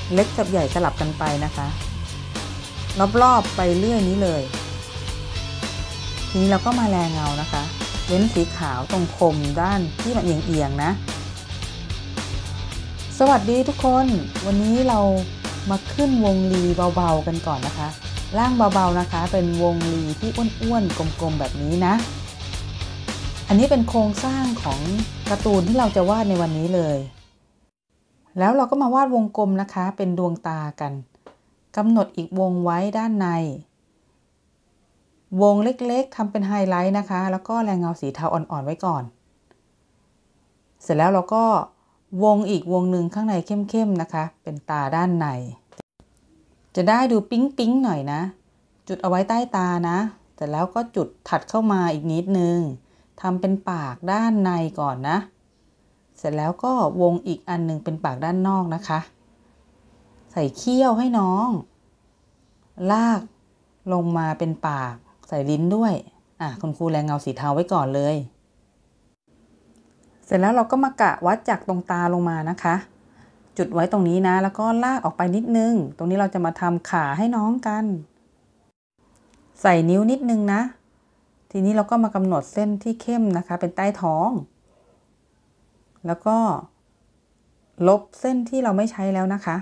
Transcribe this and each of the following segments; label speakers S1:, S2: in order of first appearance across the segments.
S1: เล็กกับใหญ่สลับกันไปนะคะรอบๆไปเรื่อยนี้เลยทีนี้เราก็มาแรงเงานะคะเว้นสีขาวตรงคมด้านที่มันเอียงๆนะสวัสดีทุกคนวันนี้เรามาขึ้นวงรีเบาๆกันก่อนนะคะร่างเบาๆนะคะเป็นวงรีที่อ้วนๆกลมๆแบบนี้นะอันนี้เป็นโครงสร้างของการ์ตูนที่เราจะวาดในวันนี้เลยแล้วเราก็มาวาดวงกลมนะคะเป็นดวงตากันกำหนดอีกวงไว้ด้านในวงเล็กๆทำเป็นไฮไลท์นะคะแล้วก็แรงเงาสีเทาอ่อนๆไว้ก่อนเสร็จแล้วเราก็วงอีกวงหนึ่งข้างในเข้มๆนะคะเป็นตาด้านในจะได้ดูปิ๊งๆหน่อยนะจุดเอาไว้ใต้ตานะเสร็จแล้วก็จุดถัดเข้ามาอีกนิดนึงทำเป็นปากด้านในก่อนนะเสร็จแล้วก็วงอีกอันนึงเป็นปากด้านนอกนะคะใส่เขี้ยวให้น้องลากลงมาเป็นปากใส่ลิ้นด้วยคุณครูแรงเงาสีเทาไว้ก่อนเลยเสร็จแล้วเราก็มากะวัดจากตรงตาลงมานะคะจุดไว้ตรงนี้นะแล้วก็ลากออกไปนิดนึงตรงนี้เราจะมาทำขาให้น้องกันใส่นิ้วนิดนึงนะทีนี้เราก็มากำหนดเส้นที่เข้มนะคะเป็นใต้ท้องแล้วก็ลบเส้นที่เราไม่ใช้แล้วนะคะ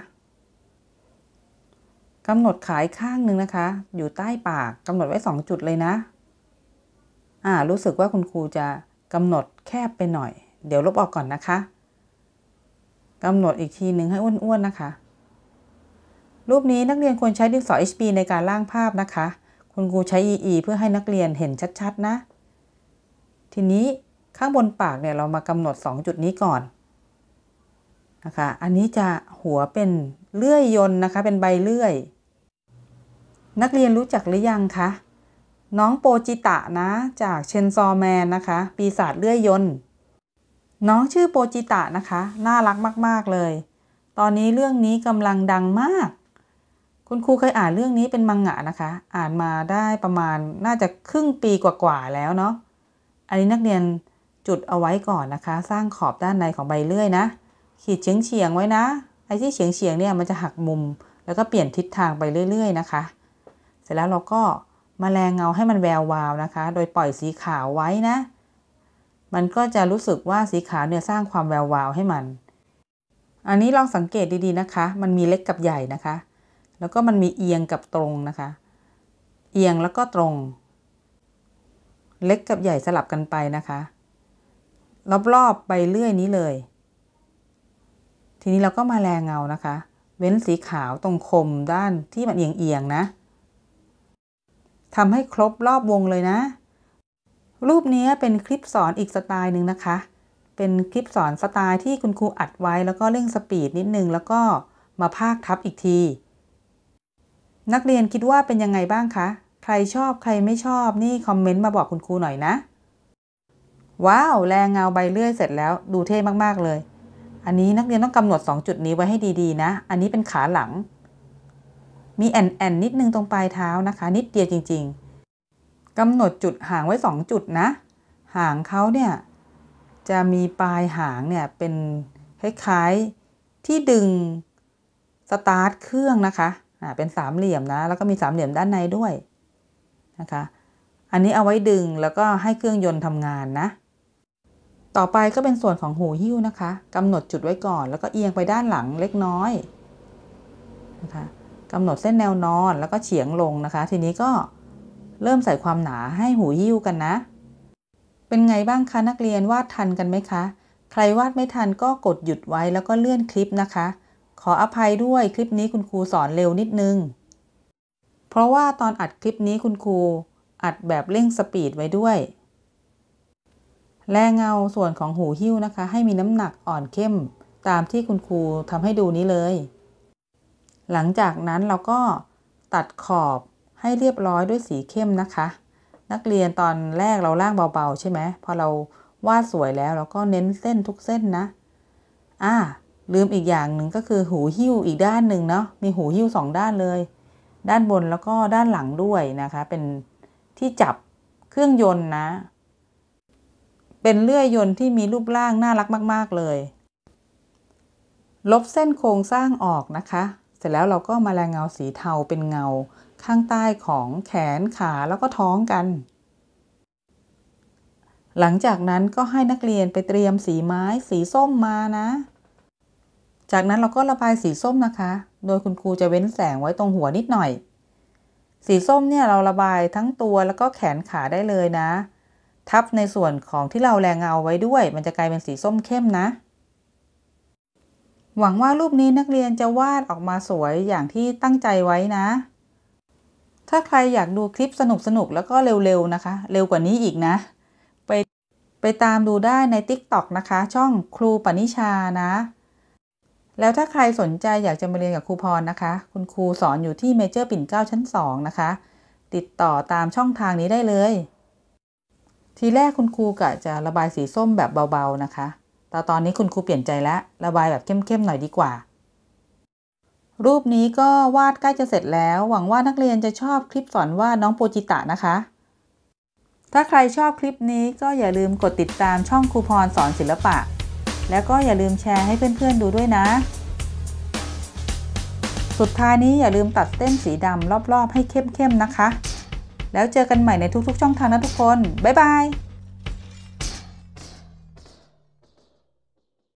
S1: กำหนดขาข้างหนึ่งนะคะอยู่ใต้ปากกำหนดไว้2จุดเลยนะรู้สึกว่าคุณครูจะกำหนดแคบไปหน่อยเดี๋ยวลบออกก่อนนะคะกำหนดอีกทีหนึ่งให้อ้วนๆนะคะรูปนี้นักเรียนควรใช้ดินสอ HB ในการร่างภาพนะคะคุณครูใช้ EE เพื่อให้นักเรียนเห็นชัดๆนะทีนี้ข้างบนปากเนี่ยเรามากำหนด2จุดนี้ก่อนนะคะอันนี้จะหัวเป็นเลื่อยยนต์นะคะเป็นใบเลื่อยนักเรียนรู้จักหรือยังคะน้องโปจิตะนะจากเชนซอแมนนะคะปีศาจเลื่อยยนต์น้องชื่อโปจิตะนะคะน่ารักมากๆเลยตอนนี้เรื่องนี้กำลังดังมากคุณครูเคยอ่านเรื่องนี้เป็นมังงะนะคะอ่านมาได้ประมาณน่าจะครึ่งปีกว่าๆแล้วเนาะอันนี้นักเรียนจุดเอาไว้ก่อนนะคะสร้างขอบด้านในของใบเลื่อยนะขีดเฉียงๆไว้นะไอ้ที่เฉียงๆเนี่ยมันจะหักมุมแล้วก็เปลี่ยนทิศทางไปเรื่อยๆนะคะเสร็จแล้วเราก็มาแรงเงาให้มันแวววาวนะคะโดยปล่อยสีขาวไว้นะมันก็จะรู้สึกว่าสีขาวเนี่ยสร้างความแวววาวให้มันอันนี้ลองสังเกตดีๆนะคะมันมีเล็กกับใหญ่นะคะแล้วก็มันมีเอียงกับตรงนะคะเอียงแล้วก็ตรงเล็กกับใหญ่สลับกันไปนะคะรอบๆไปเรื่อยนี้เลยทีนี้เราก็มาแรงเงานะคะเว้นสีขาวตรงคมด้านที่มันเอียงๆนะทำให้ครบรอบวงเลยนะรูปนี้เป็นคลิปสอนอีกสไตล์หนึ่งนะคะเป็นคลิปสอนสไตล์ที่คุณครูอัดไว้แล้วก็เร่งสปีดนิดนึงแล้วก็มาพากทับอีกทีนักเรียนคิดว่าเป็นยังไงบ้างคะใครชอบใครไม่ชอบนี่คอมเมนต์มาบอกคุณครูหน่อยนะว้าวแรงเงาใบเลื่อยเสร็จแล้วดูเท่มากๆเลยอันนี้นักเรียนต้องกำหนด2จุดนี้ไว้ให้ดีๆนะอันนี้เป็นขาหลังมีแอนนิดนึงตรงปลายเท้านะคะนิดเดียวจริงๆกำหนดจุดหางไว้2จุดนะหางเขาเนี่ยจะมีปลายหางเนี่ยเป็นคล้ายๆที่ดึงสตาร์ทเครื่องนะคะเป็นสามเหลี่ยมนะแล้วก็มีสามเหลี่ยมด้านในด้วยนะคะอันนี้เอาไว้ดึงแล้วก็ให้เครื่องยนต์ทำงานนะต่อไปก็เป็นส่วนของหูหิ้วนะคะกำหนดจุดไว้ก่อนแล้วก็เอียงไปด้านหลังเล็กน้อยนะคะกำหนดเส้นแนวนอนแล้วก็เฉียงลงนะคะทีนี้ก็เริ่มใส่ความหนาให้หูหิ้วกันนะเป็นไงบ้างคะนักเรียนวาดทันกันไหมคะใครวาดไม่ทันก็กดหยุดไว้แล้วก็เลื่อนคลิปนะคะขออภัยด้วยคลิปนี้คุณครูสอนเร็วนิดนึงเพราะว่าตอนอัดคลิปนี้คุณครูอัดแบบเร่งสปีดไว้ด้วยแรงเงาส่วนของหูหิ้วนะคะให้มีน้ำหนักอ่อนเข้มตามที่คุณครูทำให้ดูนี้เลยหลังจากนั้นเราก็ตัดขอบให้เรียบร้อยด้วยสีเข้มนะคะนักเรียนตอนแรกเราล่างเบาๆใช่ไหมพอเราวาดสวยแล้วเราก็เน้นเส้นทุกเส้นนะลืมอีกอย่างหนึ่งก็คือหูหิ้วอีกด้านหนึ่งเนาะมีหูหิ้ว2ด้านเลยด้านบนแล้วก็ด้านหลังด้วยนะคะเป็นที่จับเครื่องยนต์นะเป็นเลื่อยยนต์ที่มีรูปร่างน่ารักมากๆเลยลบเส้นโครงสร้างออกนะคะ เสร็จแล้วเราก็มาแรงเงาสีเทาเป็นเงาข้างใต้ของแขนขาแล้วก็ท้องกัน หลังจากนั้นก็ให้นักเรียนไปเตรียมสีไม้สีส้มมานะ จากนั้นเราก็ระบายสีส้มนะคะ โดยคุณครูจะเว้นแสงไว้ตรงหัวนิดหน่อย สีส้มเนี่ยเราระบายทั้งตัวแล้วก็แขนขาได้เลยนะ ทับในส่วนของที่เราแรงเงาไว้ด้วย มันจะกลายเป็นสีส้มเข้มนะ หวังว่ารูปนี้นักเรียนจะวาดออกมาสวยอย่างที่ตั้งใจไว้นะ ถ้าใครอยากดูคลิปสนุกๆแล้วก็เร็วๆนะคะ เร็วกว่านี้อีกนะ ไปตามดูได้ใน TikTok นะคะ ช่องครูปณิชานะ แล้วถ้าใครสนใจอยากจะมาเรียนกับครูพรนะคะ คุณครูสอนอยู่ที่เมเจอร์ปิ่นเกล้าชั้น2นะคะ ติดต่อตามช่องทางนี้ได้เลย ทีแรกคุณครูกะจะระบายสีส้มแบบเบาๆนะคะแต่ตอนนี้คุณครูเปลี่ยนใจแล้วระบายแบบเข้มๆหน่อยดีกว่า รูปนี้ก็วาดใกล้จะเสร็จแล้ว หวังว่านักเรียนจะชอบคลิปสอนวาดน้องโปจิตะนะคะ ถ้าใครชอบคลิปนี้ก็อย่าลืมกดติดตามช่องครูพรสอนศิลปะ แล้วก็อย่าลืมแชร์ให้เพื่อนๆดูด้วยนะ สุดท้ายนี้อย่าลืมตัดเส้นสีดำรอบๆให้เข้มๆนะคะ แล้วเจอกันใหม่ในทุกๆช่องทางนะทุกคน บ๊ายบาย